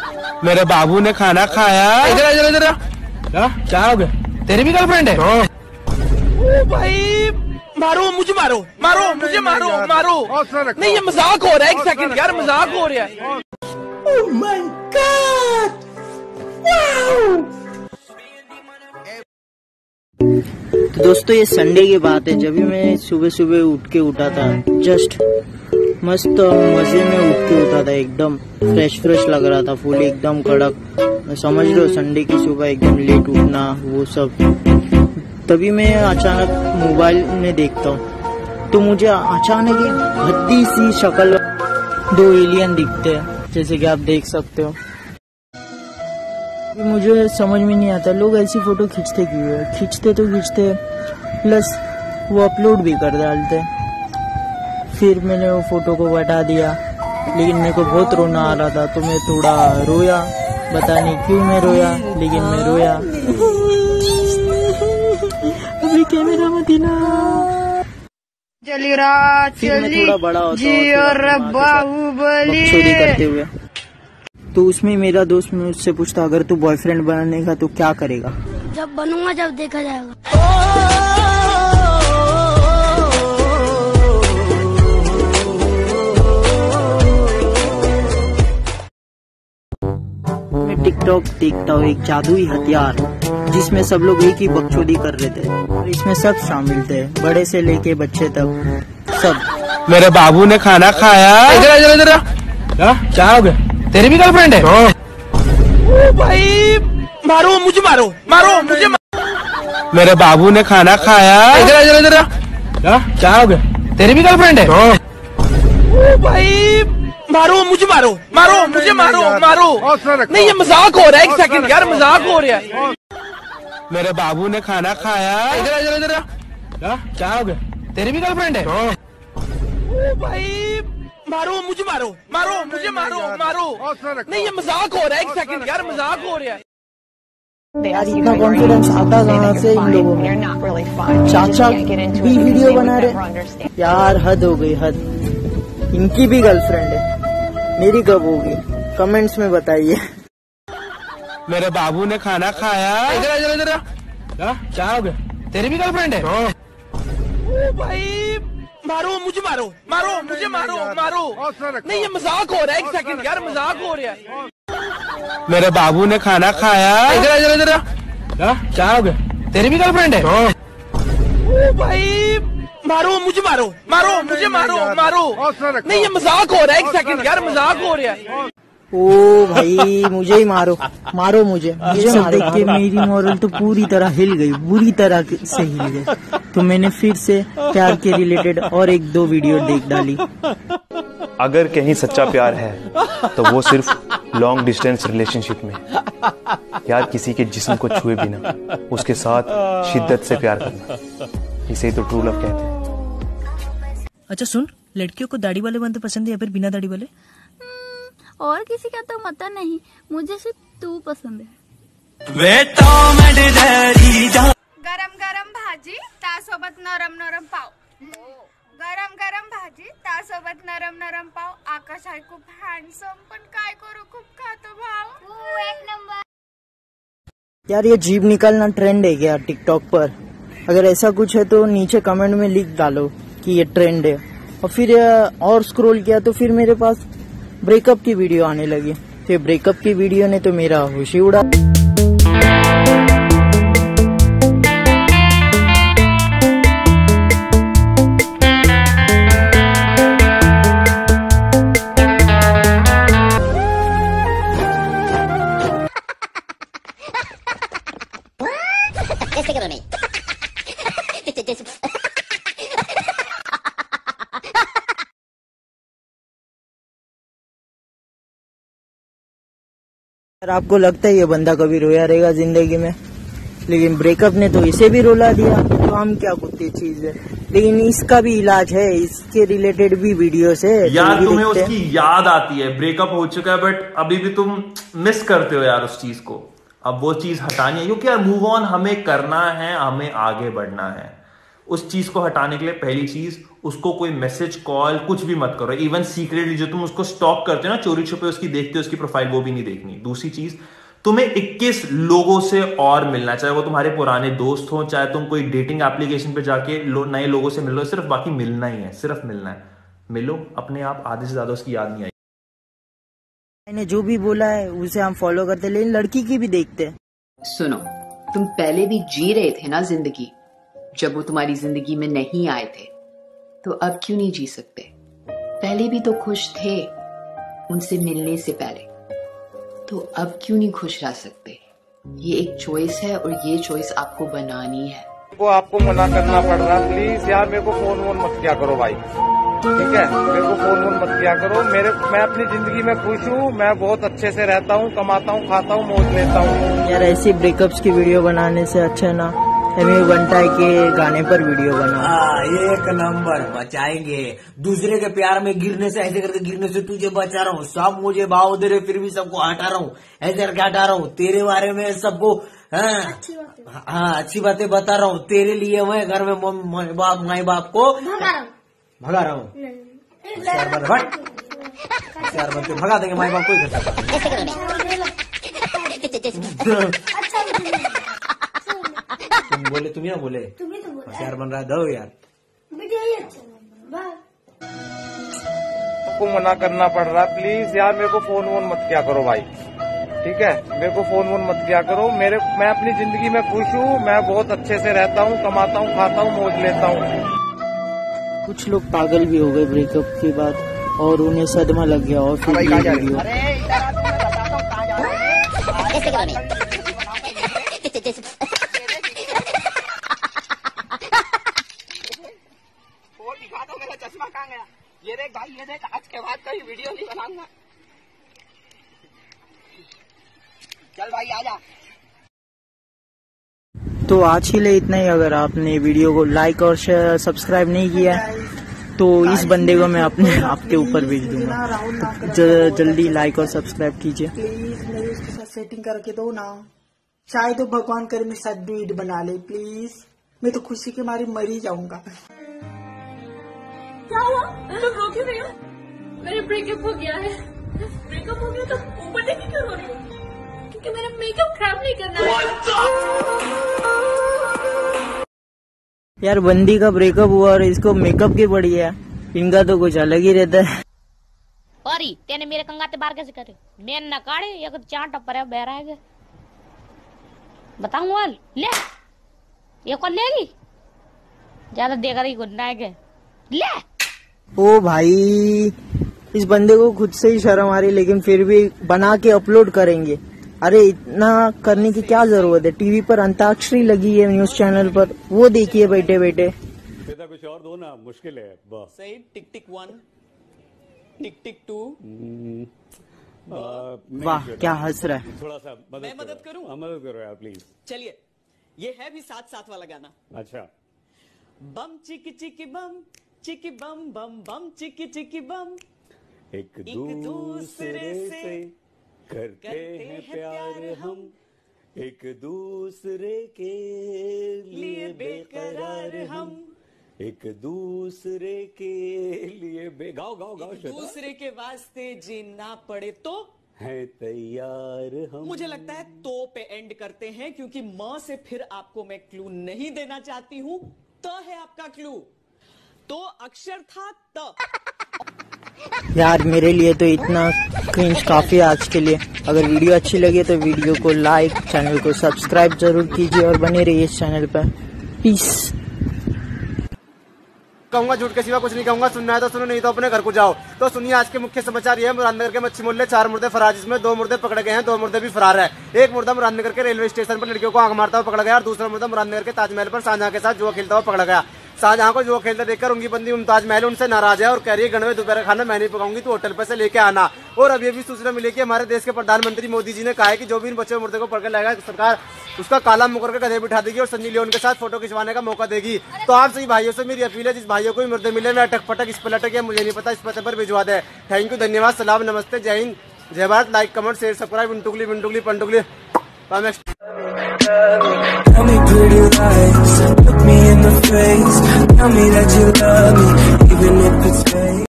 मेरे बाबू ने खाना खाया। इधर इधर इधर क्या हो गया? तेरी भी गर्लफ्रेंड है? ओ भाई मारो मुझे, मारो मारो मुझे, मारो मारो। नहीं ये मजाक हो रहा है, एक सेकंड यार, मजाक हो रहा है। ओह माय गॉड, तो दोस्तों ये संडे की बात है, जब भी मैं सुबह सुबह उठा था, जस्ट मस्त मजे में उठ के उठा था, एकदम फ्रेश लग रहा था, फुल एकदम कड़क। समझ लो संडे की सुबह एकदम लेट उठना वो सब। तभी मैं अचानक मोबाइल में देखता हूँ तो मुझे अचानक एक भद्दी सी शक्ल, दो एलियन दिखते हैं, जैसे कि आप देख सकते हो। मुझे समझ में नहीं आता लोग ऐसी फोटो खींचते क्यों है। खींचते तो खींचते, प्लस वो अपलोड भी कर डालते। फिर मैंने वो फोटो को हटा दिया, लेकिन मेरे को बहुत रोना आ रहा था तो मैं थोड़ा रोया। पता नहीं क्यों मैं रोया, लेकिन मैं रोया। अभी कैमरा मत ना। चली रात फिर मैं थोड़ा बड़ा होता और बाहुबली चोरी करते हुए, तो उसमें मेरा दोस्त मुझसे पूछता अगर तू बॉयफ्रेंड बनने का तो क्या करेगा। जब बनूंगा जब देखा जाएगा। मैं टिकटॉक देखता हूँ, एक जादुई हथियार जिसमें सब लोग एक ही बकचोदी कर रहे थे, और इसमें सब शामिल थे, बड़े से लेके बच्चे तक सब। मेरे बाबू ने खाना खाया। इधर इधर इधर क्या हो गया? तेरी भी गर्लफ्रेंड है? ओ भाई मारो मुझे, मारो मारो मुझे, मेरे बाबू ने खाना खाया। इधर इधर इधर क्या हो गया? तेरी भी गर्लफ्रेंड है? ओ भाई मारो मुझे, मारो मारो मुझे, मारो मारो। नहीं ये मजाक हो रहा है, एक सेकंड यार, मजाक हो रहा है। मेरे बाबू ने खाना खाया। इधर इधर इधर क्या हो गया? तेरी भी गर्लफ्रेंड है? ओ भाई मारो मुझे, मारो मारो मुझे, मारो मारो। नहीं ये मजाक हो रहा है, एक सेकंड यार, मजाक हो रहा है। यार इतना कॉन्फिडेंस आता कहाँ से इन लोगों में। चाचा भी वीडियो बना रहे यार, हद हो गई हद। इनकी भी गर्लफ्रेंड है, मेरी कब होगी? कमेंट्स में बताइए। मेरे बाबू ने खाना खाया। इधर इधर इधर क्या हो गया? तेरी भी गर्लफ्रेंड है? ओ भाई मारो मुझे, मारो मारो मुझे, मारो मारो। नहीं ये मजाक हो रहा है, एक सेकंड यार, मजाक हो रहा है। मेरे बाबू ने खाना खाया। इधर इधर इधर क्या हो गया? तेरी भी गर्लफ्रेंड है? ओ भाई मारो मुझे, मारो मारो मुझे, मारो मारो। नहीं ये मजाक हो रहा है, एक सेकंड यार, मजाक हो रहा है। ओ भाई मुझे ही मारो, मारो मुझे सब देख के मेरी मोरल तो पूरी तरह हिल गई, बुरी तरह से हिल गई। तो मैंने फिर से प्यार के रिलेटेड और एक दो वीडियो देख डाली। अगर कहीं सच्चा प्यार है तो वो सिर्फ लॉन्ग डिस्टेंस रिलेशनशिप में। यार किसी के जिस्म को छुए बिना उसके साथ शिद्दत से प्यार करना, इसे ही तो ट्रू लव कहते हैं। अच्छा सुन, लड़कियों को दाढ़ी वाले बंदे पसंद है या फिर बिना दाढ़ी वाले? और किसी का तो पता नहीं, मुझे सिर्फ तू पसंद है। गरम गरम भाजी त्यासोबत नरम नरम पाव। गरम गरम भाजी त्यासोबत नरम नरम पाव। आकाश आहे खूप हँडसम, पण काय करू, खूप खातो भाव। एक नंबर। यार ये जीभ निकालना ट्रेंड है क्या टिकटॉक पर? अगर ऐसा कुछ है तो नीचे कमेंट में लिख डालो कि ये ट्रेंड है। और फिर और स्क्रॉल किया तो फिर मेरे पास ब्रेकअप की वीडियो आने लगी। तो ब्रेकअप की वीडियो ने तो मेरा होश ही उड़ा। अगर आपको लगता है ये बंदा कभी रोया रहेगा जिंदगी में, लेकिन ब्रेकअप ने तो इसे भी रुला दिया, तो हम क्या कुत्ती चीज है। लेकिन इसका भी इलाज है, इसके रिलेटेड भी वीडियोस है यार। तुम्हें उसकी याद आती है, ब्रेकअप हो चुका है बट अभी भी तुम मिस करते हो यार उस चीज को। अब वो चीज हटानी है, क्योंकि यार मूव ऑन हमें करना है, हमें आगे बढ़ना है। उस चीज को हटाने के लिए पहली चीज, उसको कोई मैसेज कॉल कुछ भी मत करो। इवन सीक्रेटली जो तुम उसको स्टॉक करते हो ना, चोरी छुपे उसकी देखते हो उसकी प्रोफाइल, वो भी नहीं देखनी। दूसरी चीज, तुम्हें 21 लोगों से और मिलना, चाहे वो तुम्हारे पुराने दोस्त हो, चाहे तुम कोई डेटिंग एप्लीकेशन पे जाके नए लोगों से मिल लो, सिर्फ बाकी मिलना ही है, सिर्फ मिलना है। मिलो, अपने आप आधे से ज्यादा उसकी याद नहीं आई। मैंने जो भी बोला है उसे हम फॉलो करते हैं, लेकिन लड़की की भी देखते हैं। सुनो, तुम पहले भी जी रहे थे ना जिंदगी, जब वो तुम्हारी जिंदगी में नहीं आए थे, तो अब क्यों नहीं जी सकते? पहले भी तो खुश थे उनसे मिलने से पहले, तो अब क्यों नहीं खुश रह सकते? ये एक चॉइस है और ये चॉइस आपको बनानी है। वो आपको मना करना पड़ रहा, प्लीज यार मेरे को फोन वोन मत किया करो भाई, ठीक है? मेरे को फोन वोन मत किया करो। मैं अपनी जिंदगी में खुश हूँ, मैं बहुत अच्छे से रहता हूँ, कमाता हूँ, खाता हूँ, मौज लेता हूँ। यार ऐसी ब्रेकअप्स की वीडियो बनाने से अच्छा ना हमें बनता है कि गाने पर वीडियो बना। एक नंबर बचाएंगे। दूसरे के प्यार में गिरने से, ऐसे करके गिरने से तुझे बचा रहा हूँ। सब मुझे भाव दे रहे, फिर भी सबको हटा रहा हूँ, ऐसे करके हटा रहा हूँ। तेरे बारे में सबको हाँ अच्छी बातें बता रहा हूँ। तेरे लिए मैं घर में माई बाप को भगा रहा हूँ। भगा देंगे माई बाप को ही तुम बोले, तुम ही ना बोले, होशियार बन रहा है। दो यार आपको मना करना पड़ रहा, प्लीज यार मेरे को फोन वोन मत किया करो भाई, ठीक है? मेरे को फोन वोन मत किया करो। मैं अपनी जिंदगी में खुश हूँ, मैं बहुत अच्छे से रहता हूँ, कमाता हूँ, खाता हूँ, मौज लेता हूँ। कुछ लोग पागल भी हो गए ब्रेकअप के बाद और उन्हें सदमा लग गया और फिर वीडियो। चश्मा कहाँ गया? ये देख भाई, ये देख, आज के बाद कोई वीडियो नहीं बनाऊंगा। चल भाई आजा। तो आज के लिए इतना ही। अगर आपने वीडियो को लाइक और शेयर सब्सक्राइब नहीं किया तो इस बंदे को मैं अपने आपके ऊपर भेज दूंगा। जल्दी लाइक और सब्सक्राइब कीजिए प्लीज। मेरे उसके साथ सेटिंग करके दो ना, शायद तो भगवान करे मेरे साथ वीडियो बना ले प्लीज। मैं तो खुशी के मारे मर ही जाऊंगा। क्या हुआ? तुम रो क्यों रही हो? मेरे ब्रेकअप हो गया है। ब्रेकअप हो गया तो ऊपर देखी क्यों रो रही हो? क्योंकि मेरा मेकअप खराब नहीं करना है। यार बंदी का ब्रेकअप हुआ और इसको मेकअप की पड़ी है, इनका तो कुछ अलग ही रहता है। परी तेने मेरे कंगाते बार कैसे करे? मैं न काढ़े या चार टप्पर है बहरा है बताऊं वाल ले ये कौन लेगी? ज्यादा देखा रही गुन्ना है ले। ओ भाई, इस बंदे को खुद से ही शर्म आ रही, लेकिन फिर भी बना के अपलोड करेंगे। अरे इतना करने की क्या जरूरत है? टीवी पर अंताक्षरी लगी है न्यूज चैनल पर, वो देखिए बैठे बैठे। बेटा कुछ और दो ना, मुश्किल है। सही। टिक टिक 1, टिक टिक 2। वाह क्या हंस रहा है। थोड़ा सा मैं मदद करूं? मदद करो यार प्लीज। चलिए, ये है भी साथ साथ वाला गाना। अच्छा। बम चिकी चिकी बम, चिकी बम बम बम चिकी चिकी बम, एक दूसरे से करते हैं प्यार हम, एक दूसरे के लिए बेकरार हम, एक दूसरे के लिए गाओ गाओ गाओ। दूसरे के वास्ते जीना पड़े तो है तैयार हम। मुझे लगता है तो पे एंड करते हैं, क्योंकि मां से फिर आपको मैं क्लू नहीं देना चाहती हूं। त है आपका क्लू, तो अक्षर था त। यार मेरे लिए तो इतना क्रिंज काफी है आज के लिए। अगर वीडियो अच्छी लगे तो वीडियो को लाइक, चैनल को सब्सक्राइब जरूर कीजिए और बने रहिए इस चैनल पर। पीस। कहूंगा झूठ के सिवा कुछ नहीं कहूंगा। सुनना है तो सुनो, नहीं तो अपने घर को जाओ। तो सुनिए आज के मुख्य समाचार। ये है मुरादनगर के मच्छी मोहल्ले 4 मुर्दे फरार, जिसमें 2 मुर्दे पकड़े गए हैं, 2 मुर्दे भी फरार है। एक मुर्दा मुरादनगर के रेलवे स्टेशन पर लड़कियों को आंख मारता हुआ पकड़ा गया और दूसरा मुर्दा मुरादनगर के ताजमहल पर शाहजहां के साथ जुआ खेलता हुआ पकड़ा गया। शाहजहां को जुआ खेलते देखकर उनकी बंदी मुमताज महल उनसे नाराज है और कह रही है गणवे दोपहर खाना मैं नहीं पकाऊंगी, तो होटल पर से लेके आना। और अब ये भी सूचना मिली कि हमारे देश के प्रधानमंत्री मोदी जी ने कहा है कि जो भी इन बच्चे मुर्दे को पकड़ लाएगा सरकार उसका काला मुकर के गधे बिठा देगी और सनी लियोन के साथ फोटो खिंचवाने का मौका देगी। तो आप सभी भाइयों से मेरी अपील है, जिस भाइयों को मुर्दे मिले वे अटक पटक इस पर लटक या मुझे नहीं पता इस पते पर भिजवा दे। थैंक यू, धन्यवाद, सलाम, नमस्ते, जय हिंद, जय Bharat. Like comment share subscribe, इंटुगली पंटुगली। Tell me pretty lies, look me in the face, tell me that you love me, even if it's fake.